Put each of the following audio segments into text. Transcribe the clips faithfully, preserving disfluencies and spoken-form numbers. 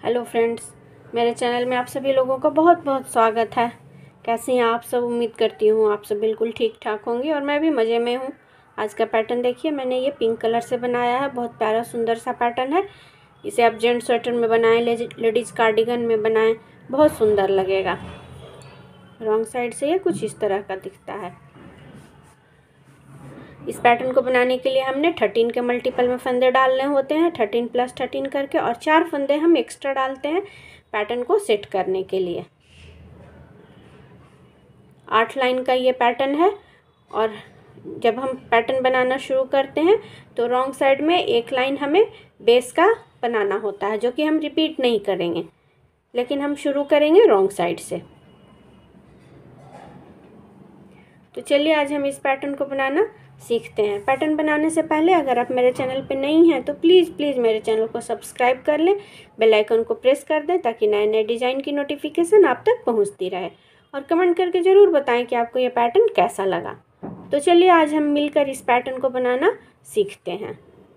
Hello friends, मेरे channel में आप सभी लोगों का बहुत बहुत स्वागत है। कैसे हैं आप सब? उम्मीद करती हूँ आप सब बिल्कुल ठीक ठाक होंगे और मैं भी मज़े में हूँ। आज का पैटर्न देखिए, मैंने ये पिंक कलर से बनाया है। बहुत प्यारा सुंदर सा पैटर्न है। इसे आप जेंट्स स्वेटर में बनाएं, लेडीज़ कार्डिगन में बनाएं, बहुत सुंदर लगेगा। रॉन्ग साइड से ये कुछ इस तरह का दिखता है। इस पैटर्न को बनाने के लिए हमने थर्टीन के मल्टीपल में फंदे डालने होते हैं, थर्टीन प्लस थर्टीन करके, और चार फंदे हम एक्स्ट्रा डालते हैं पैटर्न को सेट करने के लिए। आठ लाइन का ये पैटर्न है और जब हम पैटर्न बनाना शुरू करते हैं तो रॉन्ग साइड में एक लाइन हमें बेस का बनाना होता है, जो कि हम रिपीट नहीं करेंगे, लेकिन हम शुरू करेंगे रॉन्ग साइड से। तो चलिए आज हम इस पैटर्न को बनाना सीखते हैं। पैटर्न बनाने से पहले अगर आप मेरे चैनल पर नहीं हैं तो प्लीज़ प्लीज़ मेरे चैनल को सब्सक्राइब कर लें, बेल आइकन को प्रेस कर दें ताकि नए नए डिज़ाइन की नोटिफिकेशन आप तक पहुंचती रहे, और कमेंट करके ज़रूर बताएं कि आपको ये पैटर्न कैसा लगा। तो चलिए आज हम मिलकर इस पैटर्न को बनाना सीखते हैं।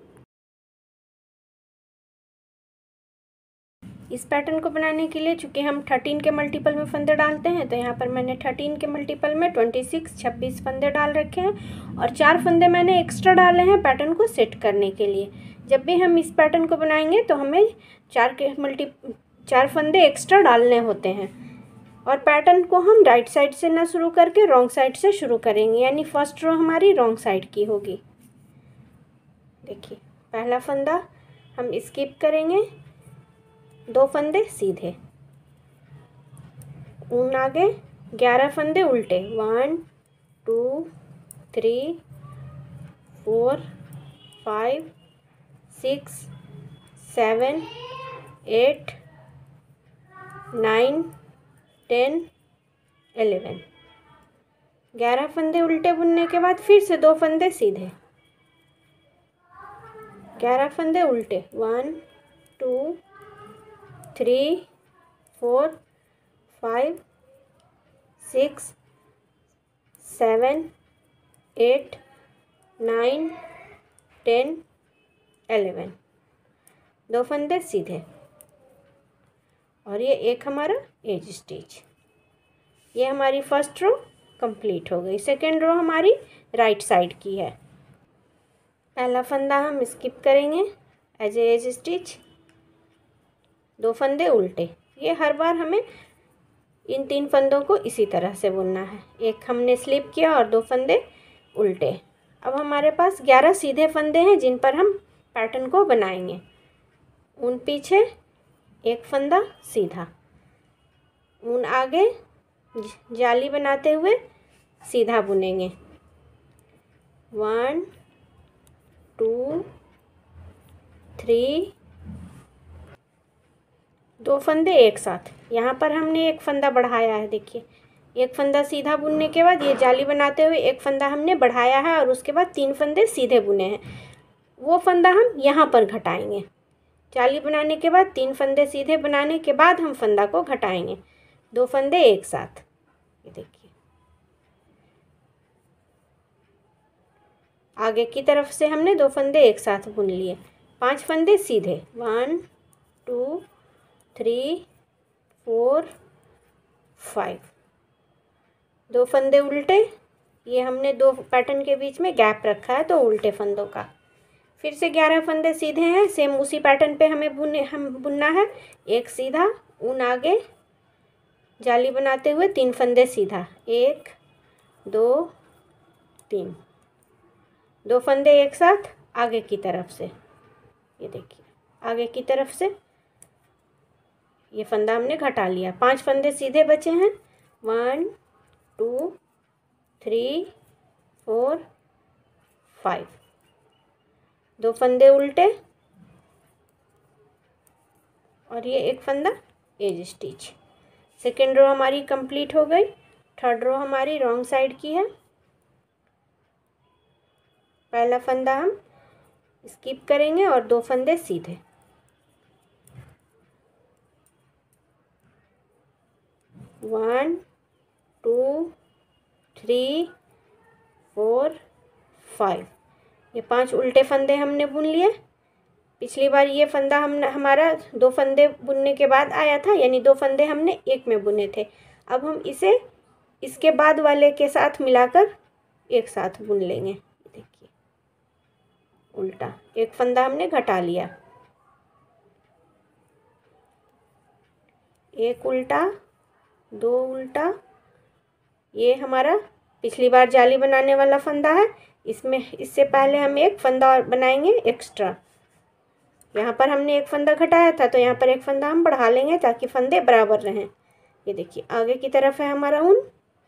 इस पैटर्न को बनाने के लिए चूँकि हम थर्टीन के मल्टीपल में फंदे डालते हैं, तो यहाँ पर मैंने थर्टीन के मल्टीपल में ट्वेंटी सिक्स छब्बीस फंदे डाल रखे हैं और चार फंदे मैंने एक्स्ट्रा डाले हैं पैटर्न को सेट करने के लिए। जब भी हम इस पैटर्न को बनाएंगे तो हमें चार के मल्टी चार फंदे एक्स्ट्रा डालने होते हैं, और पैटर्न को हम राइट साइड से ना शुरू करके रॉन्ग साइड से शुरू करेंगे, यानी फर्स्ट रो हमारी रॉन्ग साइड की होगी। देखिए, पहला फंदा हम स्किप करेंगे, दो फंदे सीधे, ऊन आगे, ग्यारह फंदे उल्टे, one two three four five six seven eight nine ten eleven. ग्यारह फंदे उल्टे बुनने के बाद फिर से दो फंदे सीधे, ग्यारह फंदे उल्टे, one two three four five six seven eight nine ten eleven. दो फंदे सीधे, और ये एक हमारा एज स्टिच। ये हमारी फर्स्ट रो कंप्लीट हो गई। सेकेंड रो हमारी राइट साइड की है। पहला फंदा हम स्किप करेंगे एज ए एज स्टिच, दो फंदे उल्टे। ये हर बार हमें इन तीन फंदों को इसी तरह से बुनना है। एक हमने स्लिप किया और दो फंदे उल्टे। अब हमारे पास ग्यारह सीधे फंदे हैं जिन पर हम पैटर्न को बनाएंगे। ऊन पीछे, एक फंदा सीधा, ऊन आगे, जाली बनाते हुए सीधा बुनेंगे। वन टू थ्री, दो फंदे एक साथ। यहाँ पर हमने एक फंदा बढ़ाया है। देखिए, एक फंदा सीधा बुनने के बाद ये जाली बनाते हुए एक फंदा हमने बढ़ाया है, और उसके बाद तीन फंदे सीधे बुने हैं। वो फंदा हम यहाँ पर घटाएंगे। जाली बनाने के बाद तीन फंदे सीधे बनाने के बाद हम फंदा को घटाएंगे, दो फंदे एक साथ। ये देखिए, आगे की तरफ से हमने दो फंदे एक साथ बुन लिए। पांच फंदे सीधे, one two three four five. दो फंदे उल्टे, ये हमने दो पैटर्न के बीच में गैप रखा है तो उल्टे फंदों का। फिर से ग्यारह फंदे सीधे हैं, सेम उसी पैटर्न पे हमें बुने हम बुनना है। एक सीधा, ऊन आगे, जाली बनाते हुए तीन फंदे सीधा, एक दो तीन। दो फंदे एक साथ आगे की तरफ से। ये देखिए, आगे की तरफ से ये फंदा हमने घटा लिया। पांच फंदे सीधे बचे हैं, one two three four five. दो फंदे उल्टे, और ये एक फंदा एज स्टिच। सेकेंड रो हमारी कंप्लीट हो गई। थर्ड रो हमारी रॉन्ग साइड की है। पहला फंदा हम स्किप करेंगे और दो फंदे सीधे, one two three four five. ये पांच उल्टे फंदे हमने बुन लिए। पिछली बार ये फंदा हम हमारा दो फंदे बुनने के बाद आया था, यानी दो फंदे हमने एक में बुने थे। अब हम इसे इसके बाद वाले के साथ मिलाकर एक साथ बुन लेंगे। देखिए उल्टा, एक फंदा हमने घटा लिया, एक उल्टा, दो उल्टा। ये हमारा पिछली बार जाली बनाने वाला फंदा है, इसमें इससे पहले हम एक फंदा और बनाएंगे एक्स्ट्रा। यहाँ पर हमने एक फंदा घटाया था, तो यहाँ पर एक फंदा हम बढ़ा लेंगे ताकि फंदे बराबर रहें। ये देखिए आगे की तरफ है हमारा ऊन,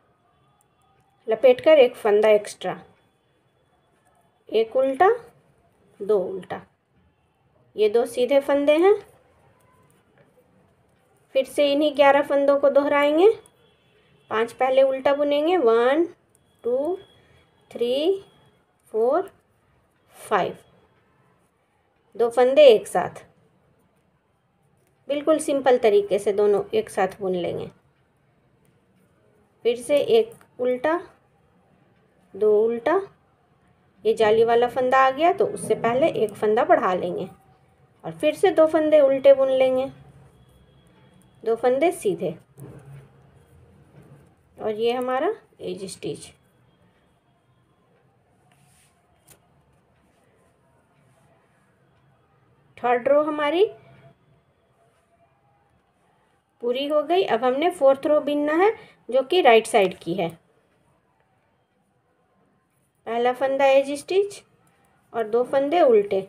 लपेट कर एक फंदा एक्स्ट्रा, एक उल्टा, दो उल्टा। ये दो सीधे फंदे हैं। फिर से इन्हीं ग्यारह फंदों को दोहराएंगे। पांच पहले उल्टा बुनेंगे, one two three four five, दो फंदे एक साथ, बिल्कुल सिंपल तरीके से दोनों एक साथ बुन लेंगे। फिर से एक उल्टा, दो उल्टा। ये जाली वाला फंदा आ गया तो उससे पहले एक फंदा बढ़ा लेंगे और फिर से दो फंदे उल्टे बुन लेंगे, दो फंदे सीधे। और ये हमारा एज स्टिच। थर्ड रो हमारी पूरी हो गई। अब हमने फोर्थ रो बिनना है जो कि राइट साइड की है। पहला फंदा एज स्टिच और दो फंदे उल्टे,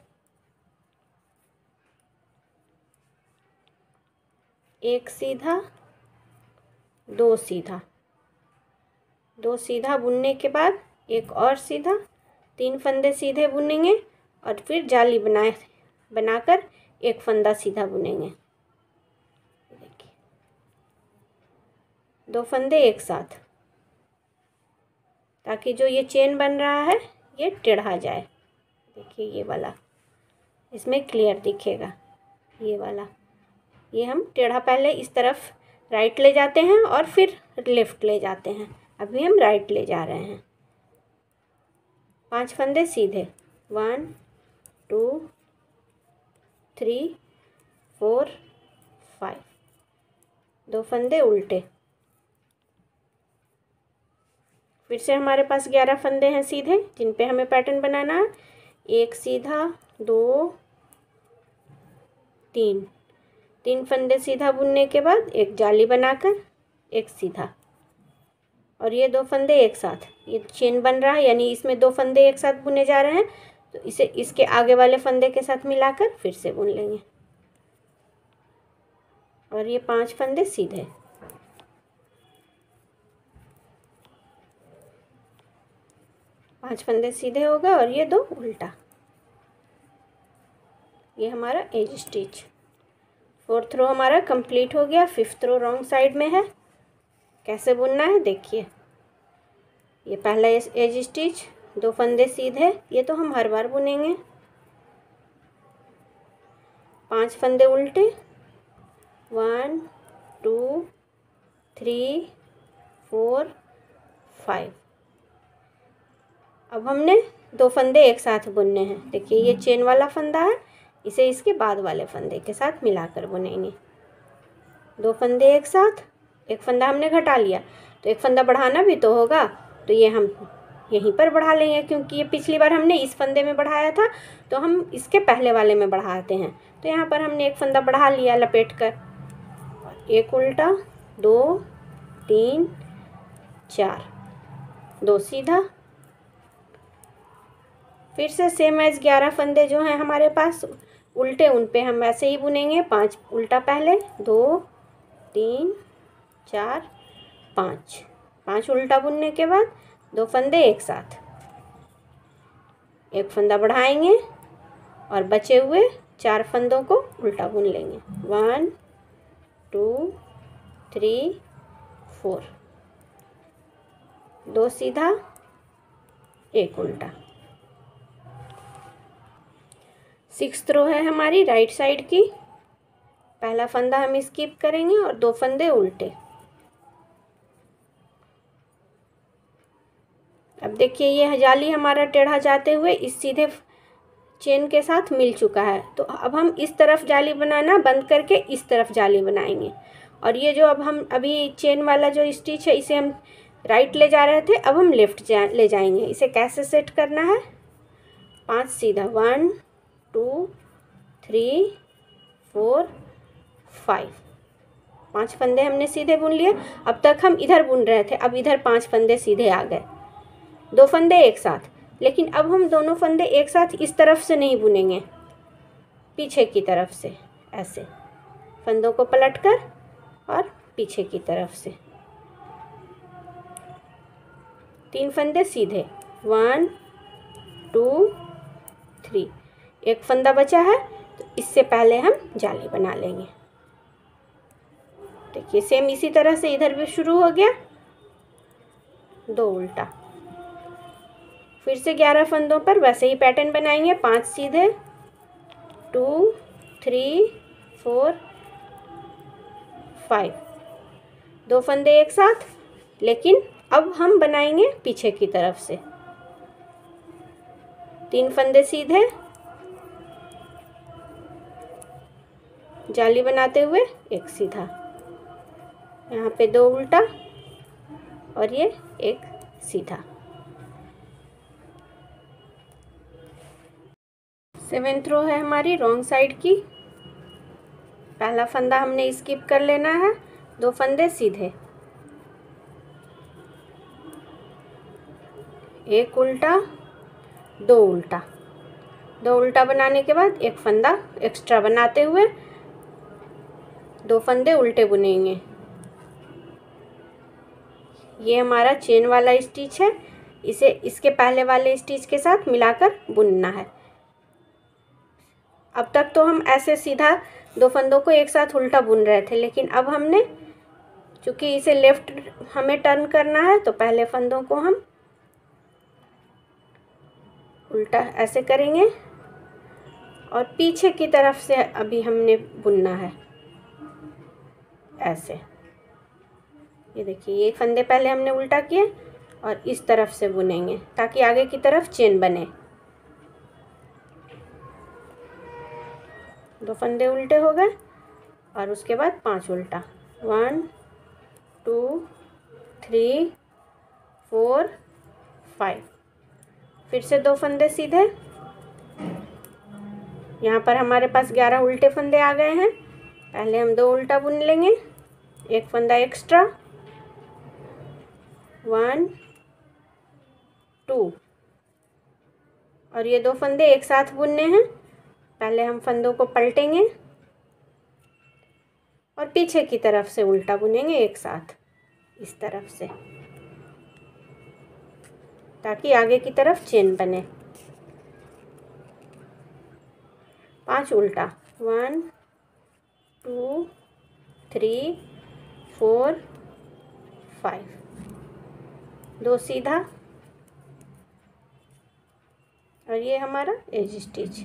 एक सीधा, दो सीधा, दो सीधा बुनने के बाद एक और सीधा, तीन फंदे सीधे बुनेंगे और फिर जाली बनाए बनाकर एक फंदा सीधा बुनेंगे। देखिए दो फंदे एक साथ, ताकि जो ये चेन बन रहा है ये टेढ़ा जाए। देखिए ये वाला इसमें क्लियर दिखेगा, ये वाला। ये हम टेढ़ा पहले इस तरफ राइट ले जाते हैं और फिर लेफ्ट ले जाते हैं। अभी हम राइट ले जा रहे हैं। पांच फंदे सीधे, one two three four five, दो फंदे उल्टे। फिर से हमारे पास ग्यारह फंदे हैं सीधे जिन पे हमें पैटर्न बनाना है। एक सीधा, दो, तीन, तीन फंदे सीधा बुनने के बाद एक जाली बनाकर एक सीधा और ये दो फंदे एक साथ। ये चेन बन रहा है, यानी इसमें दो फंदे एक साथ बुने जा रहे हैं, तो इसे इसके आगे वाले फंदे के साथ मिलाकर फिर से बुन लेंगे। और ये पांच फंदे सीधे, पांच फंदे सीधे हो गए और ये दो उल्टा। ये हमारा एज स्टिच। फोर्थ रो हमारा कंप्लीट हो गया। फिफ्थ रो रॉन्ग साइड में है। कैसे बुनना है देखिए। ये पहला एज स्टिच, दो फंदे सीधे, ये तो हम हर बार बुनेंगे। पांच फंदे उल्टे, one two three four five. अब हमने दो फंदे एक साथ बुनने हैं। देखिए ये चेन वाला फंदा है, इसे इसके बाद वाले फंदे के साथ मिलाकर बुनेंगे। दो फंदे एक साथ, एक फंदा हमने घटा लिया तो एक फंदा बढ़ाना भी तो होगा, तो ये हम यहीं पर बढ़ा लेंगे क्योंकि ये पिछली बार हमने इस फंदे में बढ़ाया था, तो हम इसके पहले वाले में बढ़ाते हैं। तो यहाँ पर हमने एक फंदा बढ़ा लिया लपेट कर। एक उल्टा, दो, तीन, चार, दो सीधा। फिर से सेम एज ग्यारह फंदे जो हैं हमारे पास उल्टे, उन पे हम वैसे ही बुनेंगे। पांच उल्टा पहले, दो, तीन, चार, पाँच, पांच उल्टा बुनने के बाद दो फंदे एक साथ, एक फंदा बढ़ाएंगे और बचे हुए चार फंदों को उल्टा बुन लेंगे। वन टू थ्री फोर, दो सीधा, एक उल्टा। सिक्स्थ रो है हमारी राइट साइड की। पहला फंदा हम स्किप करेंगे और दो फंदे उल्टे। अब देखिए ये जाली हमारा टेढ़ा जाते हुए इस सीधे चेन के साथ मिल चुका है। तो अब हम इस तरफ जाली बनाना बंद करके इस तरफ जाली बनाएंगे। और ये जो अब हम अभी चेन वाला जो स्टिच है इसे हम राइट ले जा रहे थे, अब हम लेफ़्ट जा ले जाएंगे। इसे कैसे सेट करना है, पांच सीधा, one two three four five, पांच फंदे हमने सीधे बुन लिए। अब तक हम इधर बुन रहे थे, अब इधर पांच फंदे सीधे आ गए, दो फंदे एक साथ। लेकिन अब हम दोनों फंदे एक साथ इस तरफ से नहीं बुनेंगे, पीछे की तरफ से, ऐसे फंदों को पलटकर और पीछे की तरफ से तीन फंदे सीधे, वन टू थ्री। एक फंदा बचा है तो इससे पहले हम जाली बना लेंगे। देखिए सेम इसी तरह से इधर भी शुरू हो गया, दो उल्टा। फिर से ग्यारह फंदों पर वैसे ही पैटर्न बनाएंगे, पांच सीधे, टू थ्री फोर फाइव, दो फंदे एक साथ। लेकिन अब हम बनाएंगे पीछे की तरफ से, तीन फंदे सीधे, जाली बनाते हुए एक सीधा, यहाँ पे दो उल्टा और ये एक सीधा। सेवेंथ रो है हमारी रॉन्ग साइड की। पहला फंदा हमने स्किप कर लेना है, दो फंदे सीधे, एक उल्टा, दो उल्टा, दो उल्टा बनाने के बाद एक फंदा एक्स्ट्रा बनाते हुए दो फंदे उल्टे बुनेंगे। ये हमारा चेन वाला स्टिच है, इसे इसके पहले वाले स्टिच के साथ मिलाकर बुनना है। अब तक तो हम ऐसे सीधा दो फंदों को एक साथ उल्टा बुन रहे थे, लेकिन अब हमने चूँकि इसे लेफ्ट हमें टर्न करना है तो पहले फंदों को हम उल्टा ऐसे करेंगे और पीछे की तरफ से अभी हमने बुनना है ऐसे। ये देखिए ये फंदे पहले हमने उल्टा किए और इस तरफ से बुनेंगे ताकि आगे की तरफ चेन बने। दो फंदे उल्टे हो गए और उसके बाद पांच उल्टा, one two three four five. फिर से दो फंदे सीधे, यहाँ पर हमारे पास ग्यारह उल्टे फंदे आ गए हैं। पहले हम दो उल्टा बुन लेंगे, एक फंदा एक्स्ट्रा, वन टू, और ये दो फंदे एक साथ बुनने हैं। पहले हम फंदों को पलटेंगे और पीछे की तरफ से उल्टा बुनेंगे एक साथ इस तरफ से, ताकि आगे की तरफ चेन बने। पांच उल्टा, one two three four five, दो सीधा और ये हमारा एज स्टिच।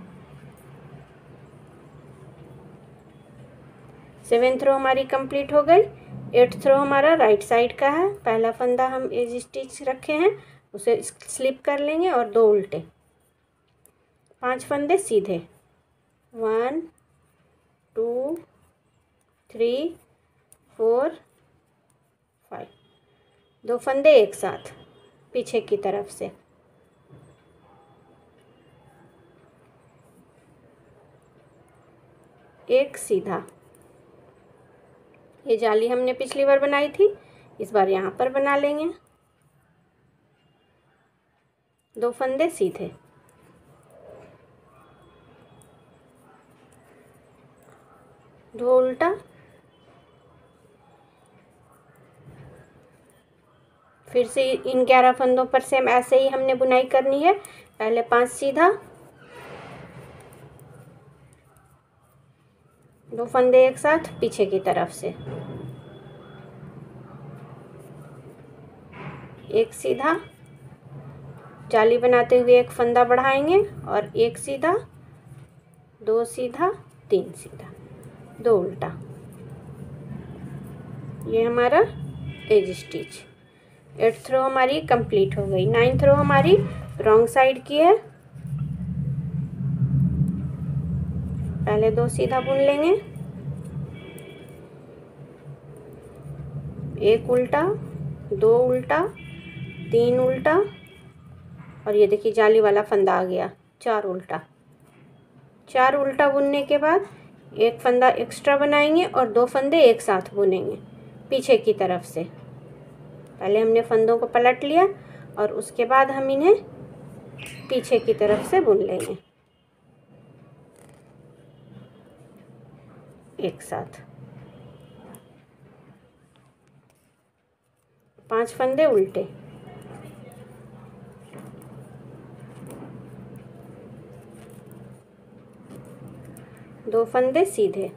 सेवेंथ रो हमारी कंप्लीट हो गई। एट्थ रो हमारा राइट साइड का है। पहला फंदा हम एज स्टिच रखे हैं उसे स्लिप कर लेंगे और दो उल्टे, पांच फंदे सीधे, one two three four five, दो फंदे एक साथ पीछे की तरफ से, एक सीधा। ये जाली हमने पिछली बार बनाई थी, इस बार यहाँ पर बना लेंगे। दो फंदे सीधे, दो उल्टा, फिर से इन ग्यारह फंदों पर सेम ऐसे ही हमने बुनाई करनी है। पहले पांच सीधा, दो फंदे एक साथ पीछे की तरफ से, एक सीधा, जाली बनाते हुए एक फंदा बढ़ाएंगे और एक सीधा, दो सीधा, तीन सीधा, दो उल्टा। ये हमारा एज स्टिच। एट्थ रो हमारी कंप्लीट हो गई। नाइन्थ रो हमारी रॉन्ग साइड की है। पहले दो सीधा बुन लेंगे, एक उल्टा, दो उल्टा, तीन उल्टा, और ये देखिए जाली वाला फंदा आ गया, चार उल्टा। चार उल्टा बुनने के बाद एक फंदा एक्स्ट्रा बनाएंगे और दो फंदे एक साथ बुनेंगे पीछे की तरफ से। पहले हमने फंदों को पलट लिया और उसके बाद हम इन्हें पीछे की तरफ से बुन लेंगे एक साथ। पांच फंदे उल्टे, दो फंदे सीधे।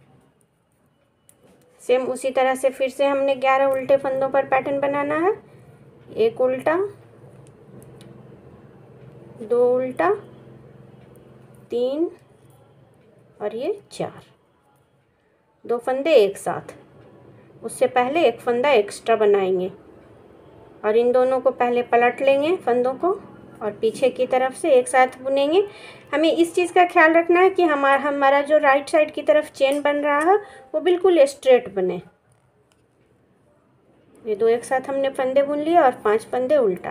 सेम उसी तरह से फिर से हमने ग्यारह उल्टे फंदों पर पैटर्न बनाना है। एक उल्टा, दो उल्टा, तीन और ये चार, दो फंदे एक साथ। उससे पहले एक फंदा एक्स्ट्रा बनाएंगे और इन दोनों को पहले पलट लेंगे फंदों को और पीछे की तरफ से एक साथ बुनेंगे। हमें इस चीज़ का ख्याल रखना है कि हमारा हमारा जो राइट साइड की तरफ चेन बन रहा है वो बिल्कुल स्ट्रेट बने। ये दो एक साथ हमने फंदे बुन लिए और पांच फंदे उल्टा।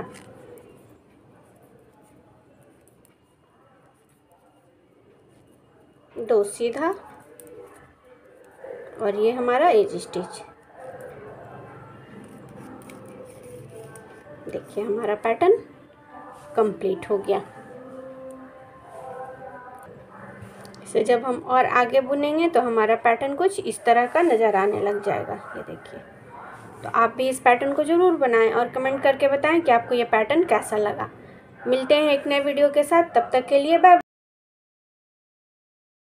दो सीधा और ये हमारा एज स्टिच। देखिए हमारा पैटर्न कंप्लीट हो गया। इसे जब हम और आगे बुनेंगे तो हमारा पैटर्न कुछ इस तरह का नज़र आने लग जाएगा। ये देखिए, तो आप भी इस पैटर्न को ज़रूर बनाएं और कमेंट करके बताएं कि आपको ये पैटर्न कैसा लगा। मिलते हैं एक नए वीडियो के साथ, तब तक के लिए बाय।